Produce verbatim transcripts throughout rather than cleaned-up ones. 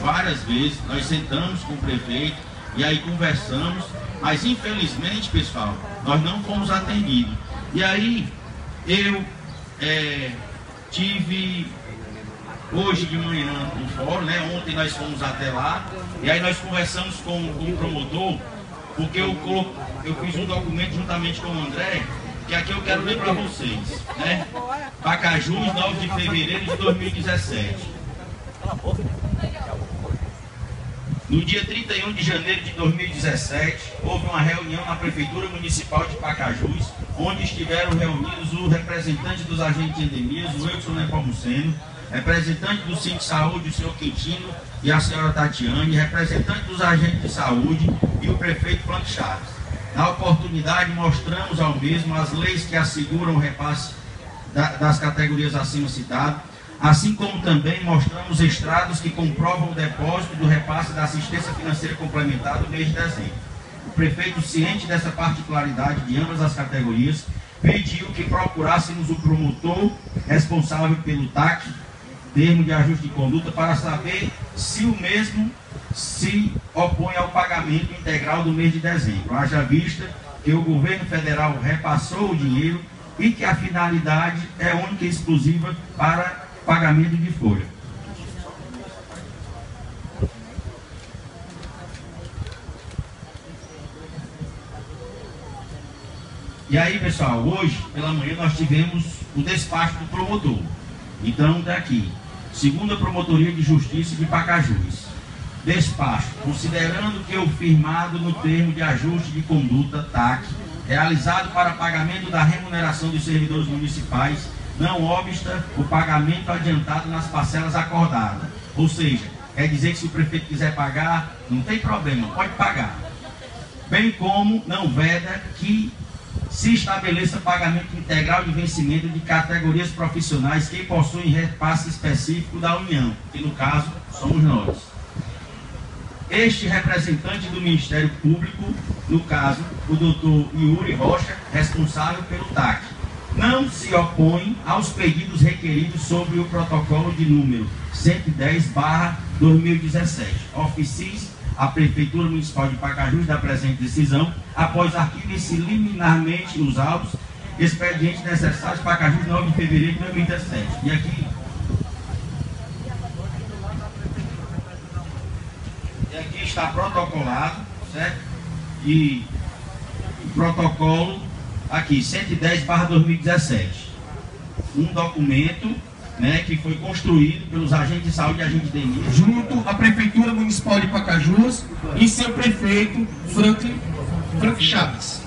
várias vezes, nós sentamos com o prefeito e aí conversamos, mas infelizmente, pessoal, nós não fomos atendidos. E aí eu é, tive hoje de manhã um fórum, né? Ontem nós fomos até lá, e aí nós conversamos com, com o promotor, porque eu, colo... eu fiz um documento juntamente com o André, que aqui eu quero ler para vocês, né? Pacajus, nove de fevereiro de dois mil e dezessete. No dia trinta e um de janeiro de dois mil e dezessete, houve uma reunião na Prefeitura Municipal de Pacajus, onde estiveram reunidos o representante dos agentes de endemias, o Wilson Nepomuceno, representante do Centro de Saúde, o senhor Quintino e a senhora Tatiane, representante dos agentes de saúde e o prefeito Frank Chaves. Na oportunidade, mostramos ao mesmo as leis que asseguram o repasse da, das categorias acima citadas, assim como também mostramos extrados que comprovam o depósito do repasse da assistência financeira complementar do mês de dezembro. O prefeito, ciente dessa particularidade de ambas as categorias, pediu que procurássemos o promotor responsável pelo T A C, termo de ajuste de conduta, para saber se o mesmo se opõe ao pagamento integral do mês de dezembro, haja vista que o governo federal repassou o dinheiro e que a finalidade é única e exclusiva para pagamento de folha. E aí, pessoal, hoje pela manhã nós tivemos o despacho do promotor. Então, daqui, segunda Promotoria de Justiça de Pacajus, despacho, considerando que o firmado no termo de ajuste de conduta T A C, realizado para pagamento da remuneração dos servidores municipais, não obsta o pagamento adiantado nas parcelas acordadas. Ou seja, quer dizer que se o prefeito quiser pagar, não tem problema, pode pagar. Bem como não veda que se estabeleça pagamento integral de vencimento de categorias profissionais que possuem repasse específico da União, que no caso somos nós. Este representante do Ministério Público, no caso o doutor Yuri Rocha, responsável pelo T A C, não se opõe aos pedidos requeridos sobre o protocolo de número cento e dez barra dois mil e dezessete. Oficie a Prefeitura Municipal de Pacajus da presente decisão, após arquivo-se liminarmente os autos, expedientes necessários, Pacajus, nove de fevereiro de dois mil e dezessete. E aqui, e aqui está protocolado, certo? E o protocolo aqui, cento e dez barra dois mil e dezessete. Um documento, né, que foi construído pelos agentes de saúde e agentes de endemias, junto à Prefeitura Municipal de Pacajus e seu prefeito, Frank, Frank Chaves.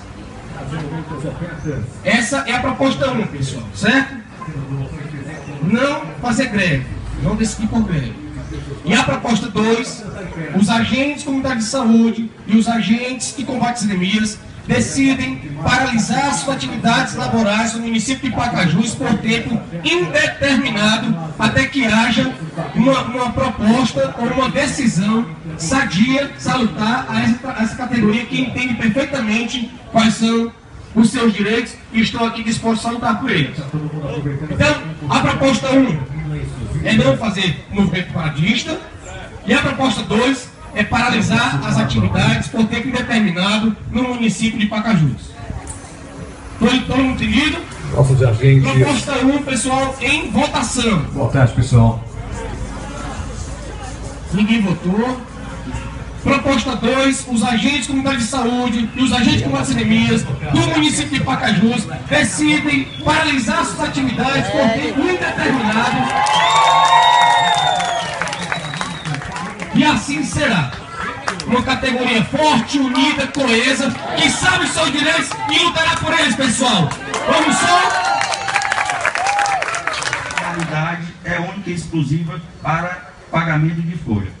Essa é a proposta um, pessoal, certo? Não fazer greve, não decidir por greve. E a proposta dois, os agentes comunitários de saúde e os agentes que combatem as endemias decidem paralisar suas atividades laborais no município de Pacajus por tempo indeterminado, até que haja uma, uma proposta ou uma decisão sadia, salutar a essa, a essa categoria que entende perfeitamente quais são os seus direitos e estou aqui disposto a lutar por eles. Então, a proposta um é não fazer movimento paradista, e a proposta dois é paralisar as atividades por tempo indeterminado no município de Pacajus. Todo mundo entendido? Nossos agentes. Proposta um, pessoal, em votação. Boa tarde, pessoal. Ninguém votou. Proposta dois, os agentes comunitários de saúde e os agentes comunitários de endemias do município de Pacajus decidem paralisar suas atividades por tempo indeterminado. E assim será. Uma categoria forte, unida, coesa, que sabe os seus direitos e lutará por eles, pessoal. Vamos só? A finalidade é única e exclusiva para pagamento de folha.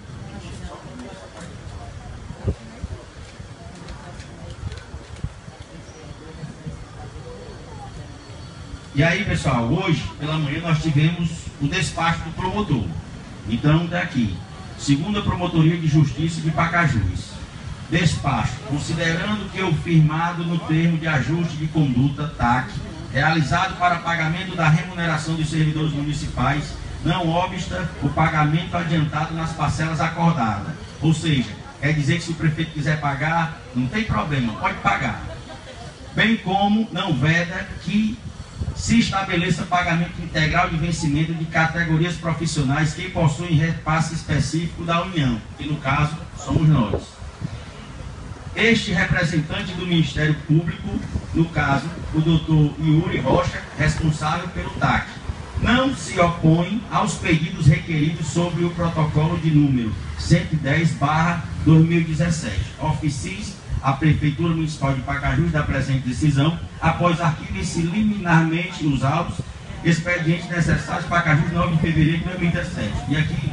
E aí, pessoal, hoje pela manhã nós tivemos o despacho do promotor. Então, daqui, segunda Promotoria de Justiça de Pacajus, despacho, considerando que o firmado no termo de ajuste de conduta T A C, realizado para pagamento da remuneração dos servidores municipais, não obsta o pagamento adiantado nas parcelas acordadas. Ou seja, quer dizer que se o prefeito quiser pagar, não tem problema, pode pagar. Bem como não veda que se estabeleça pagamento integral de vencimento de categorias profissionais que possuem repasse específico da União, que no caso somos nós. Este representante do Ministério Público, no caso o doutor Yuri Rocha, responsável pelo T A C, não se opõe aos pedidos requeridos sobre o protocolo de número cento e dez barra dois mil e dezessete. Oficie a Prefeitura Municipal de Pacajus da presente decisão, após arquivem-se liminarmente os autos expedientes necessários para Pacajus, nove de fevereiro de dois mil e dezessete. E aqui,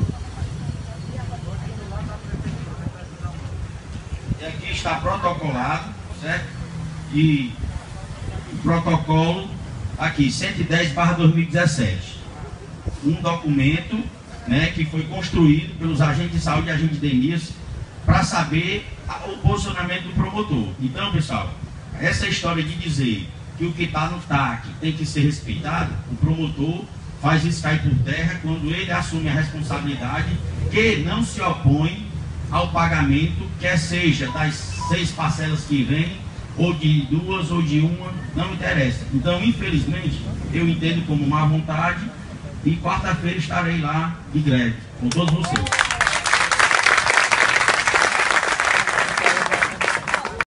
e aqui está protocolado, certo? E o protocolo aqui, cento e dez barra dois mil e dezessete. Um documento, né, que foi construído pelos agentes de saúde e agentes de Denise para saber o posicionamento do promotor. Então, pessoal, essa história de dizer que o que está no T A C tem que ser respeitado, o promotor faz isso cair por terra quando ele assume a responsabilidade que não se opõe ao pagamento, quer seja das seis parcelas que vêm, ou de duas, ou de uma, não interessa. Então, infelizmente, eu entendo como má vontade e quarta-feira estarei lá de greve com todos vocês.